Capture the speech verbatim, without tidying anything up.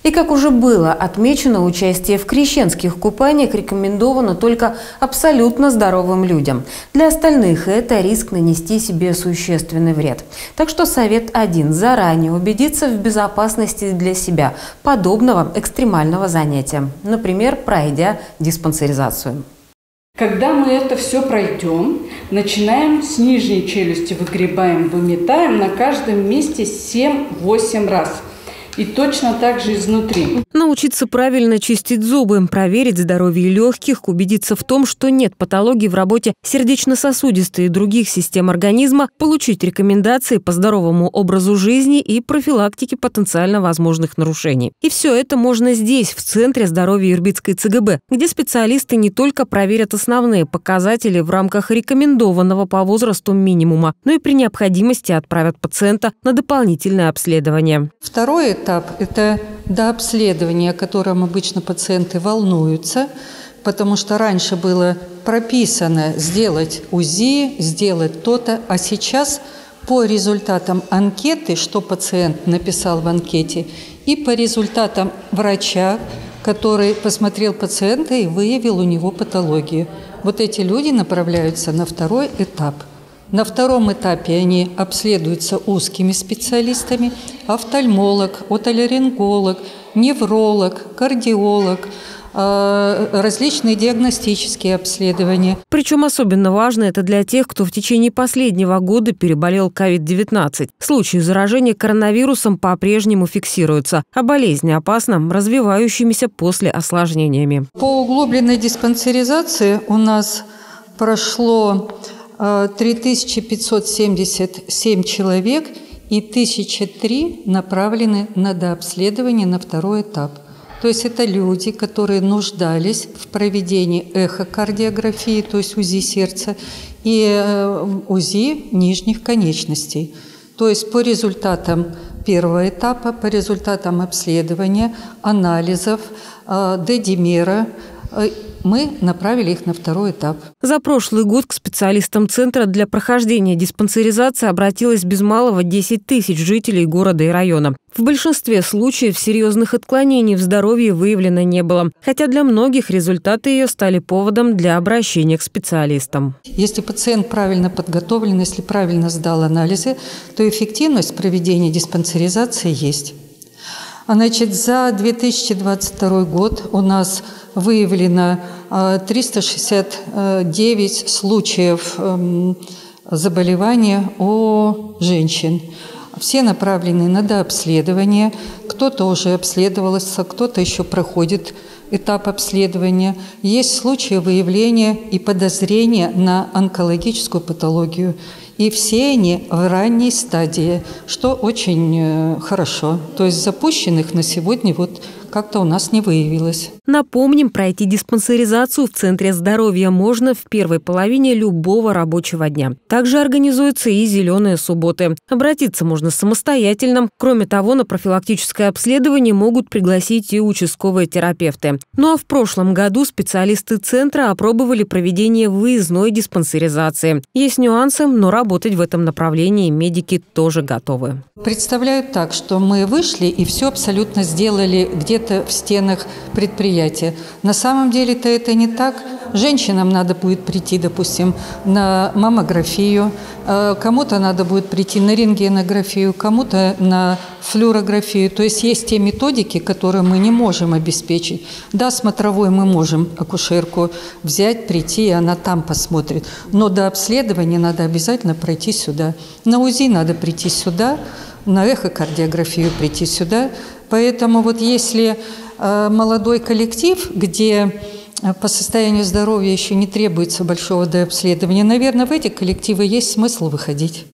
И как уже было отмечено, участие в крещенских купаниях рекомендовано только абсолютно здоровым людям. Для остальных это риск нанести себе существенный вред. Так что совет один – заранее убедиться в безопасности для себя подобного экстремального занятия, например, пройдя диспансеризацию. Когда мы это все пройдем, начинаем с нижней челюсти, выгребаем, выметаем на каждом месте семь-восемь раз. И точно так же изнутри. Научиться правильно чистить зубы, проверить здоровье легких, убедиться в том, что нет патологий в работе сердечно-сосудистой и других систем организма, получить рекомендации по здоровому образу жизни и профилактике потенциально возможных нарушений. И все это можно здесь, в Центре здоровья Ирбитской ЦГБ, где специалисты не только проверят основные показатели в рамках рекомендованного по возрасту минимума, но и при необходимости отправят пациента на дополнительное обследование. Второй этап Этап – это дообследование, о котором обычно пациенты волнуются, потому что раньше было прописано сделать УЗИ, сделать то-то, а сейчас по результатам анкеты, что пациент написал в анкете, и по результатам врача, который посмотрел пациента и выявил у него патологию. Вот эти люди направляются на второй этап. На втором этапе они обследуются узкими специалистами: офтальмолог, отоларинголог, невролог, кардиолог, различные диагностические обследования. Причем особенно важно это для тех, кто в течение последнего года переболел ковид девятнадцать. Случаи заражения коронавирусом по-прежнему фиксируются, а болезнь опасна развивающимися после осложнениями. По углубленной диспансеризации у нас прошло три тысячи пятьсот семьдесят семь человек, и тысяча три направлены на дообследование на второй этап. То есть это люди, которые нуждались в проведении эхокардиографии, то есть УЗИ сердца, и УЗИ нижних конечностей. То есть по результатам первого этапа, по результатам обследования, анализов, дедимера, мы направили их на второй этап. За прошлый год к специалистам Центра для прохождения диспансеризации обратилось без малого десять тысяч жителей города и района. В большинстве случаев серьезных отклонений в здоровье выявлено не было, хотя для многих результаты ее стали поводом для обращения к специалистам. Если пациент правильно подготовлен, если правильно сдал анализы, то эффективность проведения диспансеризации есть. Значит, за две тысячи двадцать второй год у нас выявлено триста шестьдесят девять случаев заболевания у женщин. Все направлены на дообследование. Кто-то уже обследовался, кто-то еще проходит этап обследования. Есть случаи выявления и подозрения на онкологическую патологию. И все они в ранней стадии, что очень хорошо. То есть запущенных на сегодня вот как-то у нас не выявилось. Напомним, пройти диспансеризацию в Центре здоровья можно в первой половине любого рабочего дня. Также организуются и зеленые субботы. Обратиться можно самостоятельно. Кроме того, на профилактическое обследование могут пригласить и участковые терапевты. Ну а в прошлом году специалисты Центра опробовали проведение выездной диспансеризации. Есть нюансы, но работать в этом направлении медики тоже готовы. Представляю так, что мы вышли и все абсолютно сделали где-то в стенах предприятия. На самом деле-то это не так. Женщинам надо будет прийти, допустим, на маммографию, кому-то надо будет прийти на рентгенографию, кому-то на флюорографию. То есть есть те методики, которые мы не можем обеспечить. Да, смотровой мы можем акушерку взять, прийти, и она там посмотрит. Но до обследования надо обязательно пройти сюда. На УЗИ надо прийти сюда, на эхокардиографию прийти сюда. Поэтому вот если э, молодой коллектив, где э, по состоянию здоровья еще не требуется большого дообследования, наверное, в эти коллективы есть смысл выходить.